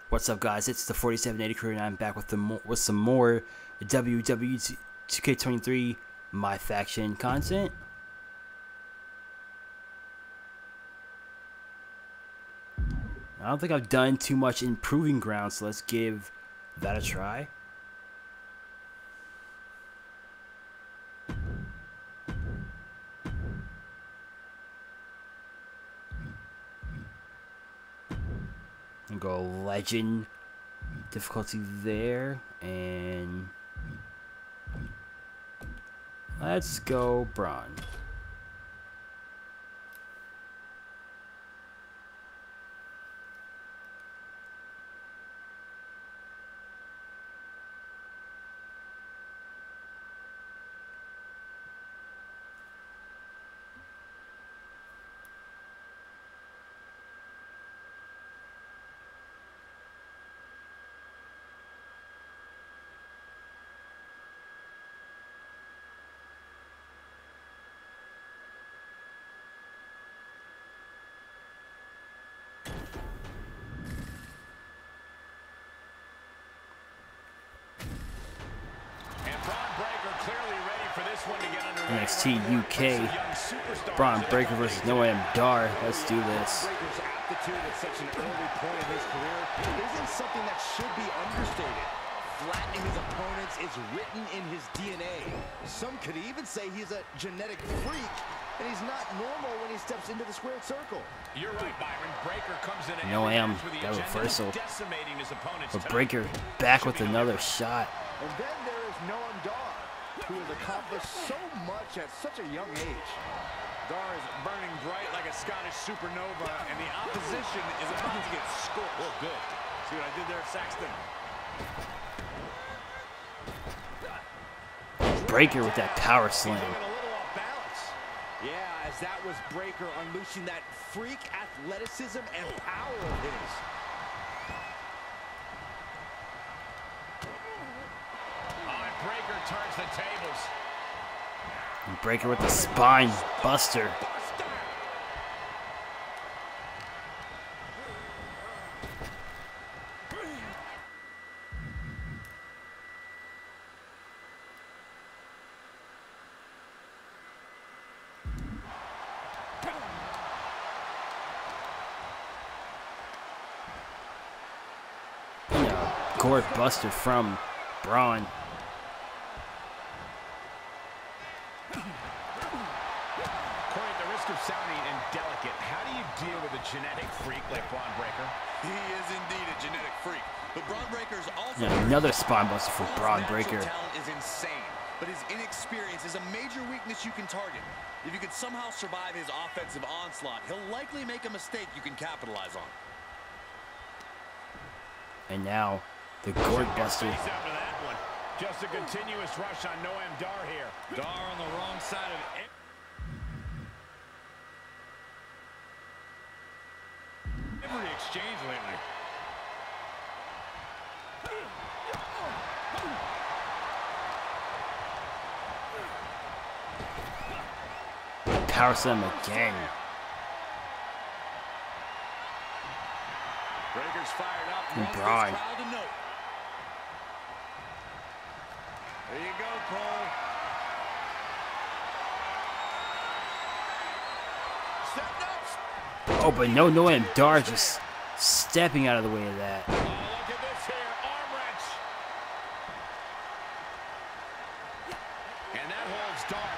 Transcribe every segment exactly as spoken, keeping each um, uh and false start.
What's up, guys? It's the forty-seven eighty crew, and I'm back with the mo with some more W W E two K twenty-three My Faction content. I don't think I've done too much in Proving Ground, so let's give that a try. And go legend difficulty there, and let's go Braun. N X T U K, Bron Breakker versus Noam Dar. Let's do this. Breakker's aptitude at such an early point in his career isn't something that should be understated. Flattening his opponents is written in his D N A. Some could even say he's a genetic freak, and he's not normal when he steps into the squared circle. You're right, Byron. Breakker comes in. Noam, that reversal. But Breakker back with another shot. And then there is Noam Dar, who has accomplished so much at such a young age. Dar is burning bright like a Scottish supernova, and the opposition is about to get scorched. Oh, good. See what I did there, Saxton? Breakker with that power slam. A little off balance. Yeah, as that was Breakker unleashing that freak athleticism and power of his. Breakker turns the tables. And Breakker with the spine buster. And a gourd buster from Braun. Sounding indelicate. How do you deal with a genetic freak like Bron Breakker? He is indeed a genetic freak, but Bron Breakker is also yeah, another spine buster for Bron Breakker. Talent is insane, but his inexperience is a major weakness you can target. If you could somehow survive his offensive onslaught, he'll likely make a mistake you can capitalize on. And now the gourd buster. After that one, just a continuous rush on Noam Dar here. Dar on the wrong side of it. Every exchange lately. Power slam again. Breakker's fired up. And Braun. There you go, Cole. Stepped up. Oh, but no Noam Dar just stepping out of the way of that. Oh, look at this here, arm wrench. And that holds Dar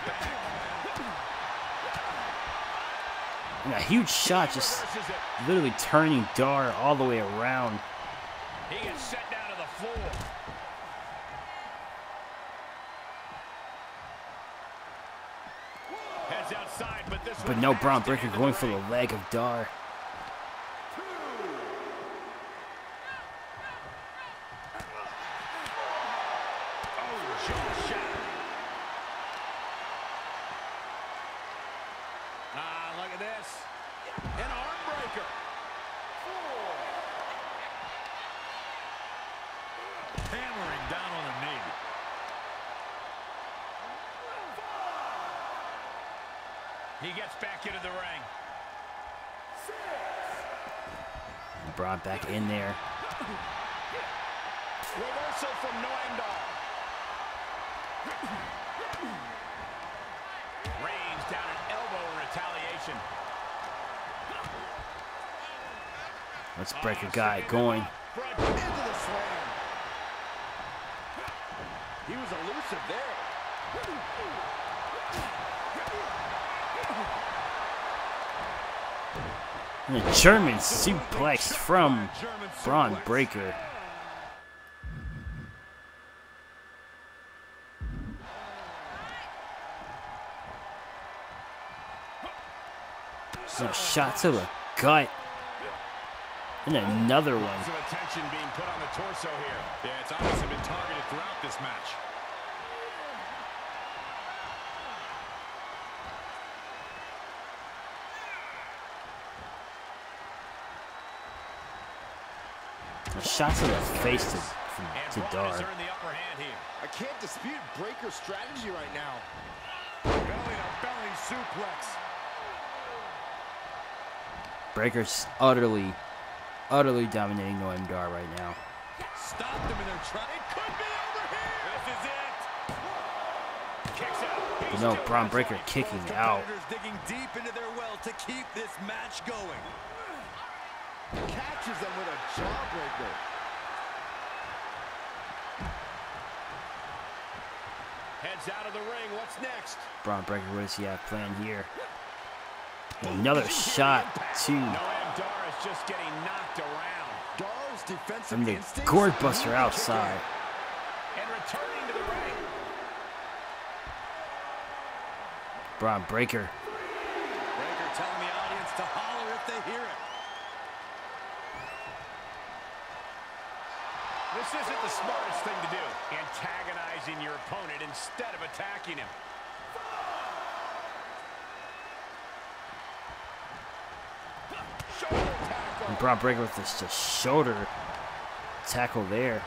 back. And a huge shot just literally turning Dar all the way around. He gets set down to the floor. Heads outside, but this But no, Bron Breakker going for the leg of Dar. Ah, look at this. An arm breaker. Hammering down on the knee. He gets back into the ring. Brought back in there. Reversal from Noam Dar. Reigns down an elbow in retaliation. Let's break a guy going. Into the slam. He was elusive there. And a German suplex from Bron Breakker. Some shot to the gut. And another one. Some attention being put on the torso here. Yeah, it's obviously been targeted throughout this match. A shot to the face to, from, to Dar. I can't dispute Breakker's strategy right now. Belly to belly suplex. Breakker's utterly, utterly dominating Noam Dar right now. Stopped them in their try. It could be over here. This is it. Kicks out. But no, Bron Breakker kicking out. Digging deep into their well to keep this match going. Catches them with a jawbreaker. Heads out of the ring. What's next? Bron Breakker, what does he have planned here? Another shot to Noam Dar is just getting knocked around. Dar's defensive from the instincts Gourd Buster outside. and returning to the ring. Bron Breakker. Breakker telling the audience to holler if they hear it. This isn't the smartest thing to do, antagonizing your opponent instead of attacking him. And Bron Breakker with this just shoulder tackle there.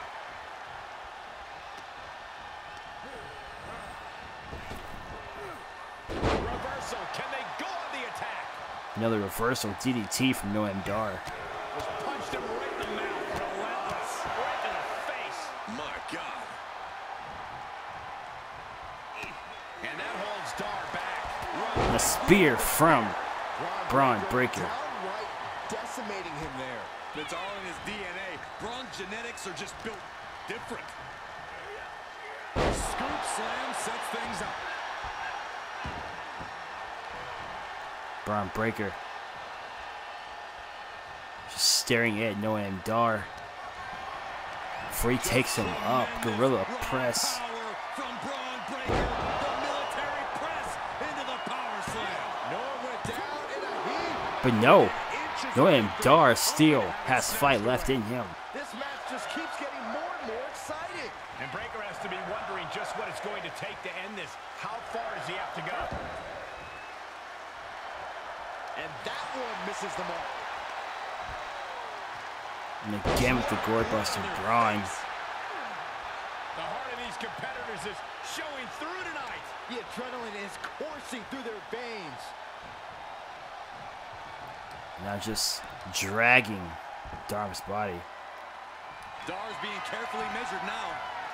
Reversal. Can they go on the attack? Another reversal D D T from Noam Dar. Just punched him right in the mouth. Relentless. Right in the face. My God. And that holds Dar back. And a spear from Bron Breakker. Downright decimating him there. It's all in his D N A. Braun's genetics are just built different. Scoop slam sets things up. Bron Breakker just staring at Noam Dar before he takes him up. Gorilla press. Power from Bron Breakker. The military press into the power slam. Noam went down in a heap. But no, Noam Dar still has fight left in him. This match just keeps getting more and more exciting. And Breakker has to be wondering just what it's going to take to end this. How far does he have to go? And that one misses the mark. And again with the Gourd Buster, Bron. The heart of these competitors is showing through tonight. The adrenaline is coursing through their veins. Now just dragging Dar's body. Dar's being carefully measured now.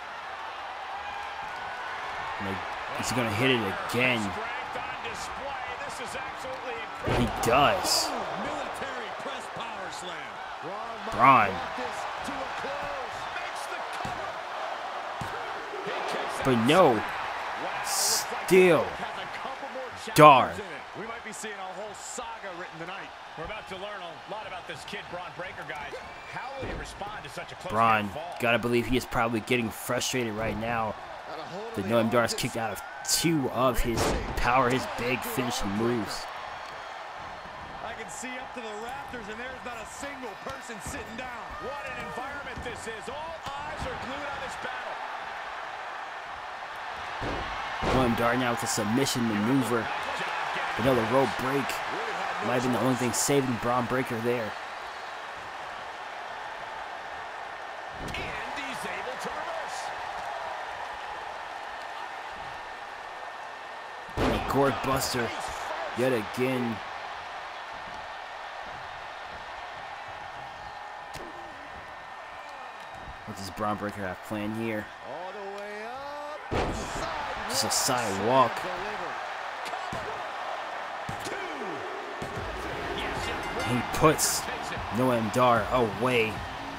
And they, is he going to hit it again? Strength on display. This is absolutely He incredible. does. Military press power slam. Bron. To a close. Makes the cover. He kicks But out. no, Wow, looks like still has a couple more Dar. chapters in it. We might be seeing a whole saga written tonight. We're about to learn a lot about this kid, Bron Breakker, guys. How will he respond to such a close Bron, game fall? gotta believe he is probably getting frustrated right now that Noam Dar is kicked out of two of his power, his big finishing moves. I can see up to the rafters, and there's not a single person sitting down. What an environment this is. All eyes are glued on this battle. Noam Dar now with a submission maneuver. Another rope break. Might have been the only thing saving Bron Breakker there. And he's able to reverse. And a Gourd Buster yet again. What does Braun Breaker have planned here? All the way up. Side Just a side walk. He puts Noam Dar away.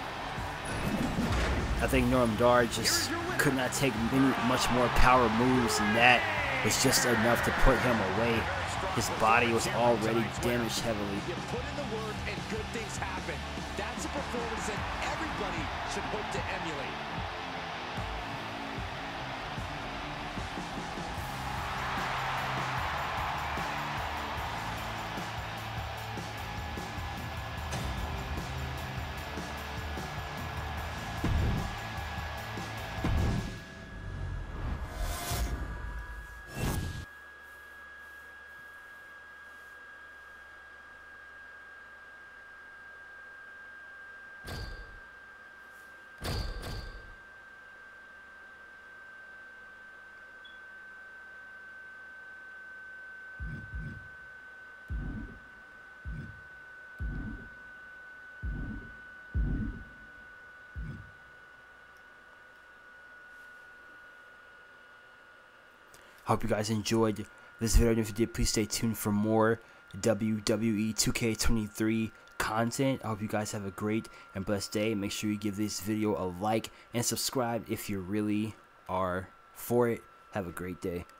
I think Noam Dar just could not take many, much more power moves, and that was just enough to put him away. His body was already damaged heavily. You put in the work and good things happen. That's a performance that everybody should hope to emulate. Hope you guys enjoyed this video, and if you did, please stay tuned for more W W E two K twenty-three content. I hope you guys have a great and blessed day. Make sure you give this video a like and subscribe if you really are for it. Have a great day.